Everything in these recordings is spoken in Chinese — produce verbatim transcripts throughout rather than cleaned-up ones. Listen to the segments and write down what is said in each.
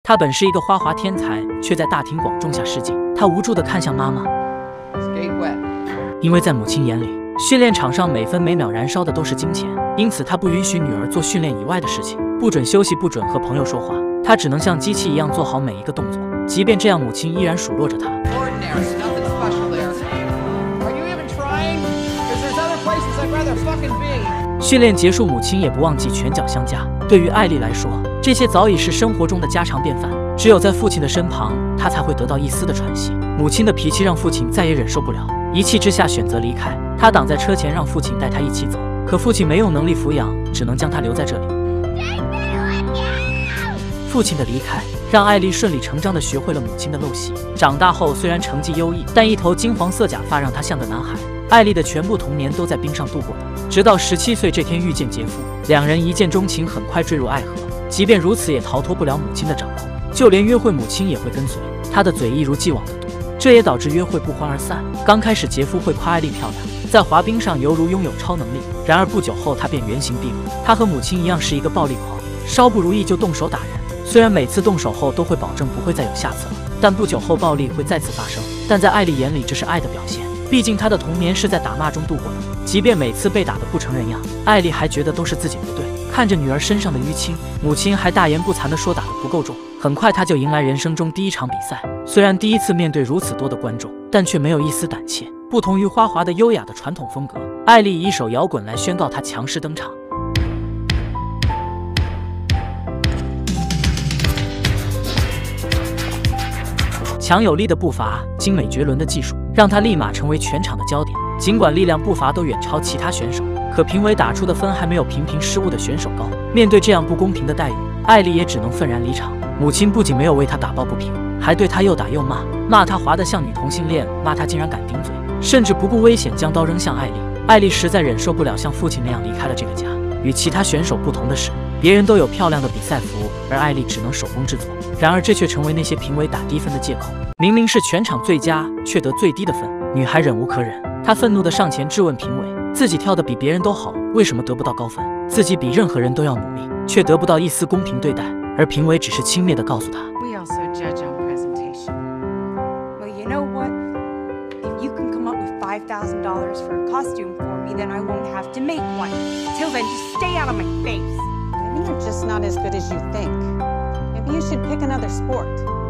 他本是一个花滑天才，却在大庭广众下失禁。他无助地看向妈妈，因为在母亲眼里，训练场上每分每秒燃烧的都是金钱，因此他不允许女儿做训练以外的事情，不准休息，不准和朋友说话，他只能像机器一样做好每一个动作。即便这样，母亲依然数落着他。训练结束，母亲也不忘记拳脚相加。对于艾丽来说，这些早已是生活中的家常便饭。只有在父亲的身旁，她才会得到一丝的喘息。母亲的脾气让父亲再也忍受不了，一气之下选择离开。他挡在车前，让父亲带他一起走，可父亲没有能力抚养，只能将他留在这里。父亲的离开让艾丽顺理成章地学会了母亲的陋习。长大后虽然成绩优异，但一头金黄色假发让她像个男孩。艾丽的全部童年都在冰上度过的，直到十七岁这天遇见杰夫，两人一见钟情，很快坠入爱河。即便如此，也逃脱不了母亲的掌控，就连约会母亲也会跟随。她的嘴一如既往的毒，这也导致约会不欢而散。刚开始杰夫会夸艾丽漂亮，在滑冰上犹如拥有超能力，然而不久后她便原形毕露。她和母亲一样是一个暴力狂，稍不如意就动手打人。虽然每次动手后都会保证不会再有下次了，但不久后暴力会再次发生。但在艾丽眼里，这是爱的表现，毕竟她的童年是在打骂中度过的。即便每次被打得不成人样，艾丽还觉得都是自己不对。看着女儿身上的淤青，母亲还大言不惭地说打得不够重。很快她就迎来人生中第一场比赛，虽然第一次面对如此多的观众，但却没有一丝胆怯。不同于花滑的优雅的传统风格，艾丽以一首摇滚来宣告她强势登场。强有力的步伐，精美绝伦的技术，让她立马成为全场的焦点。尽管力量步伐都远超其他选手，可评委打出的分还没有频频失误的选手高。面对这样不公平的待遇，艾丽也只能愤然离场。母亲不仅没有为她打抱不平，还对她又打又骂，骂她滑得像女同性恋，骂她竟然敢顶嘴，甚至不顾危险将刀扔向艾丽。艾丽实在忍受不了像父亲那样离开了这个家。与其他选手不同的是，别人都有漂亮的比赛服，而艾丽只能手工制作。然而这却成为那些评委打低分的借口。明明是全场最佳，却得最低的分。女孩忍无可忍，她愤怒地上前质问评委，自己跳得比别人都好，为什么得不到高分？自己比任何人都要努力，却得不到一丝公平对待，而评委只是轻蔑地告诉她 We also judge on presentation. Well, you know what? If you can come up with five thousand dollars for a costume for me, then I won't have to make one. Till then, just stay out of my face. Maybe you're just not as good as you think. Maybe you should pick another sport.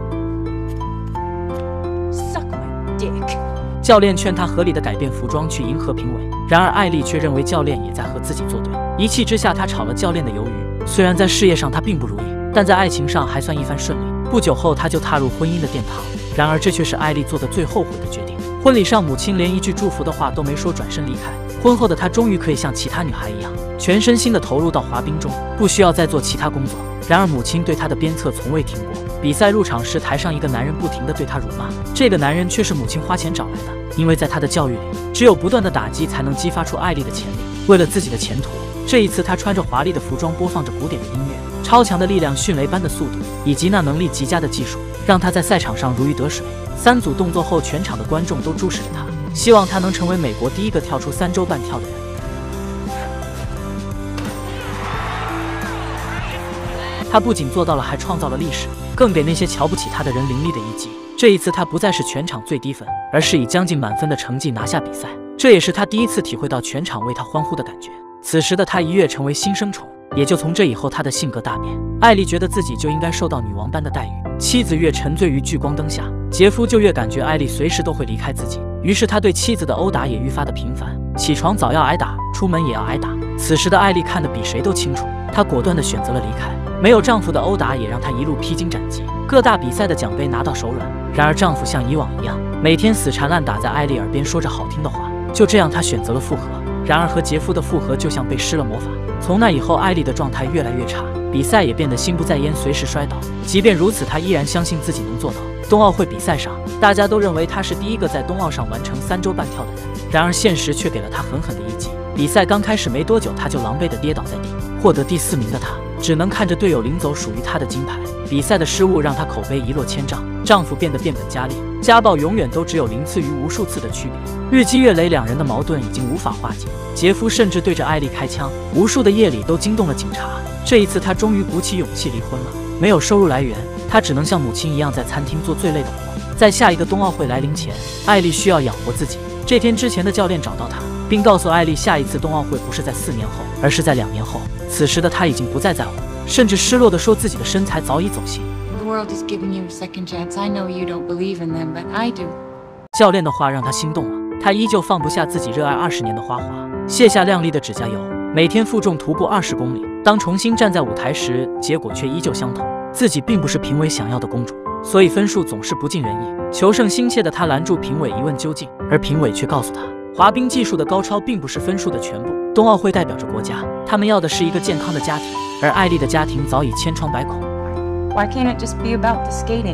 Suck my dick. 教练劝她合理的改变服装去迎合评委，然而艾丽却认为教练也在和自己作对。一气之下，她炒了教练的鱿鱼。虽然在事业上她并不如意，但在爱情上还算一帆顺利。不久后，她就踏入婚姻的殿堂。然而这却是艾丽做的最后悔的决定。婚礼上，母亲连一句祝福的话都没说，转身离开。婚后的她终于可以像其他女孩一样，全身心地投入到滑冰中，不需要再做其他工作。然而母亲对她的鞭策从未停过。比赛入场时，台上一个男人不停地对她辱骂，这个男人却是母亲花钱找来的。因为在她的教育里，只有不断的打击才能激发出艾丽的潜力。为了自己的前途，这一次她穿着华丽的服装，播放着古典的音乐，超强的力量、迅雷般的速度以及那能力极佳的技术，让她在赛场上如鱼得水。三组动作后，全场的观众都注视着她，希望她能成为美国第一个跳出三周半跳的人。她不仅做到了，还创造了历史，更给那些瞧不起她的人凌厉的一击。这一次她不再是全场最低分，而是以将近满分的成绩拿下比赛。这也是她第一次体会到全场为她欢呼的感觉。此时的她一跃成为新生宠，也就从这以后，她的性格大变。艾丽觉得自己就应该受到女王般的待遇。妻子越沉醉于聚光灯下，杰夫就越感觉艾丽随时都会离开自己。于是他对妻子的殴打也愈发的频繁，起床早要挨打，出门也要挨打。此时的艾丽看得比谁都清楚，她果断地选择了离开。没有丈夫的殴打也让她一路披荆斩棘，各大比赛的奖杯拿到手软。然而丈夫像以往一样，每天死缠烂打在艾丽耳边说着好听的话。就这样，她选择了复合。然而和杰夫的复合就像被施了魔法，从那以后，艾丽的状态越来越差，比赛也变得心不在焉，随时摔倒。即便如此，她依然相信自己能做到。冬奥会比赛上，大家都认为她是第一个在冬奥上完成三周半跳的人，然而现实却给了她狠狠的一击。比赛刚开始没多久，她就狼狈地跌倒在地。获得第四名的她，只能看着队友领走属于她的金牌。比赛的失误让她口碑一落千丈，丈夫变得变本加厉，家暴永远都只有零次于无数次的区别。日积月累，两人的矛盾已经无法化解。杰夫甚至对着艾丽开枪，无数的夜里都惊动了警察。这一次，她终于鼓起勇气离婚了。没有收入来源， 她只能像母亲一样在餐厅做最累的活。在下一个冬奥会来临前，艾丽需要养活自己。这天之前的教练找到她，并告诉艾丽，下一次冬奥会不是在四年后，而是在两年后。此时的她已经不再在乎，甚至失落地说自己的身材早已走形。 The world is giving you a second chance. I know you don't believe in them, but I do. 教练的话让她心动了，她依旧放不下自己热爱二十年的花滑，卸下亮丽的指甲油，每天负重徒步二十公里。当重新站在舞台时，结果却依旧相同。自己并不是评委想要的公主，所以分数总是不尽人意。求胜心切的她拦住评委一问究竟，而评委却告诉她，滑冰技术的高超并不是分数的全部。冬奥会代表着国家，他们要的是一个健康的家庭，而艾丽的家庭早已千疮百孔。 Why can't it just be about the skating?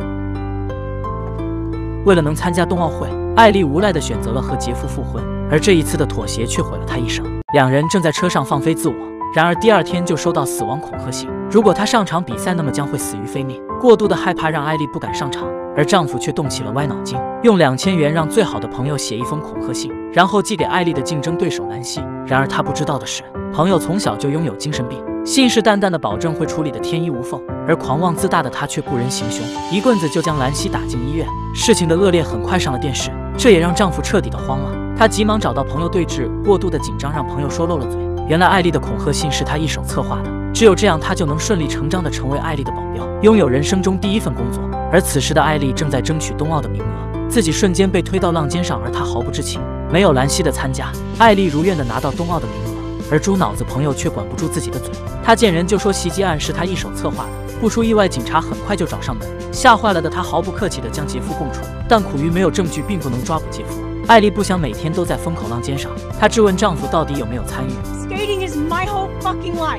为了能参加冬奥会，艾丽无奈地选择了和杰夫复婚，而这一次的妥协却毁了她一生。两人正在车上放飞自我，然而第二天就收到死亡恐吓信。如果她上场比赛，那么将会死于非命。过度的害怕让艾丽不敢上场，而丈夫却动起了歪脑筋，用两千元让最好的朋友写一封恐吓信，然后寄给艾丽的竞争对手南希。然而她不知道的是，朋友从小就拥有精神病，信誓旦旦地保证会处理得天衣无缝，而狂妄自大的她却雇人行凶，一棍子就将兰希打进医院。事情的恶劣很快上了电视，这也让丈夫彻底的慌了。他急忙找到朋友对峙，过度的紧张让朋友说漏了嘴。原来艾丽的恐吓信是他一手策划的，只有这样，他就能顺理成章地成为艾丽的保镖，拥有人生中第一份工作。而此时的艾丽正在争取冬奥的名额，自己瞬间被推到浪尖上，而她毫不知情。没有兰希的参加，艾丽如愿地拿到冬奥的名额，而猪脑子朋友却管不住自己的嘴，他见人就说袭击案是他一手策划的。不出意外，警察很快就找上门，吓坏了的他毫不客气地将杰夫供出，但苦于没有证据，并不能抓捕杰夫。艾丽不想每天都在风口浪尖上，她质问丈夫到底有没有参与。 Skating is my whole fucking life.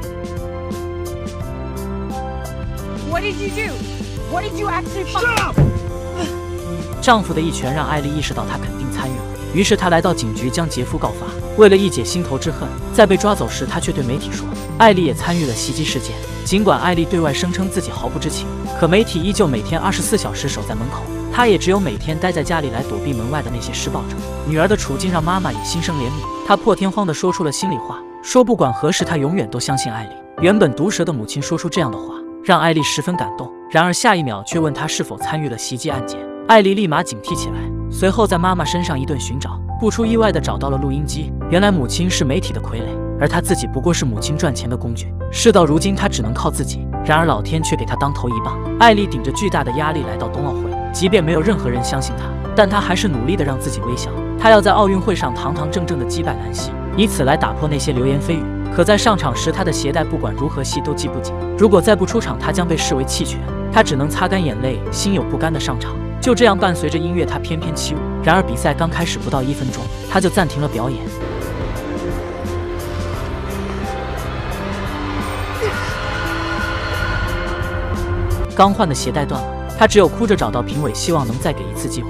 What did you do? What did you actually fucking do? 丈夫的一拳让艾丽意识到她肯定参与了，于是她来到警局将杰夫告发。为了一解心头之恨，在被抓走时，她却对媒体说，艾丽也参与了袭击事件。尽管艾丽对外声称自己毫不知情，可媒体依旧每天二十四小时守在门口，她也只有每天待在家里来躲避门外的那些施暴者。女儿的处境让妈妈也心生怜悯，她破天荒地说出了心里话，说不管何时，她永远都相信艾丽。原本毒舌的母亲说出这样的话，让艾丽十分感动。然而下一秒却问她是否参与了袭击案件，艾丽立马警惕起来，随后在妈妈身上一顿寻找，不出意外地找到了录音机。原来母亲是媒体的傀儡，而她自己不过是母亲赚钱的工具。事到如今，她只能靠自己。然而老天却给她当头一棒，艾丽顶着巨大的压力来到冬奥会，即便没有任何人相信她，但她还是努力地让自己微笑。她要在奥运会上堂堂正正地击败兰希，以此来打破那些流言蜚语。可在上场时，她的鞋带不管如何系都系不紧，如果再不出场，她将被视为弃权。她只能擦干眼泪，心有不甘地上场。就这样，伴随着音乐，她翩翩起舞。然而比赛刚开始不到一分钟，她就暂停了表演。刚换的鞋带断了，她只有哭着找到评委，希望能再给一次机会。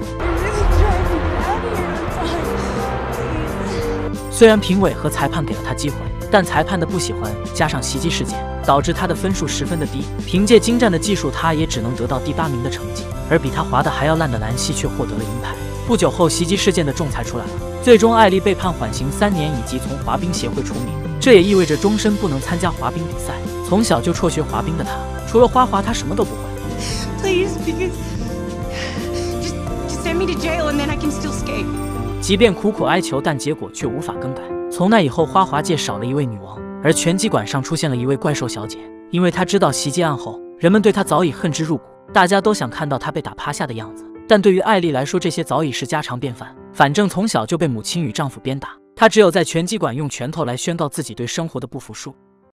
虽然评委和裁判给了她机会，但裁判的不喜欢加上袭击事件，导致她的分数十分的低。凭借精湛的技术，她也只能得到第八名的成绩。而比她滑得还要烂的兰希却获得了银牌。不久后，袭击事件的仲裁出来了，最终艾丽被判缓刑三年以及从滑冰协会除名，这也意味着终身不能参加滑冰比赛。从小就辍学滑冰的她，除了花滑，她什么都不会。 Please, because just just send me to jail and then I can still skate. 即便苦苦哀求，但结果却无法更改。从那以后，花滑界少了一位女王，而拳击馆上出现了一位怪兽小姐。因为她知道袭击案后，人们对她早已恨之入骨，大家都想看到她被打趴下的样子。但对于艾丽来说，这些早已是家常便饭。反正从小就被母亲与丈夫鞭打，她只有在拳击馆用拳头来宣告自己对生活的不服输。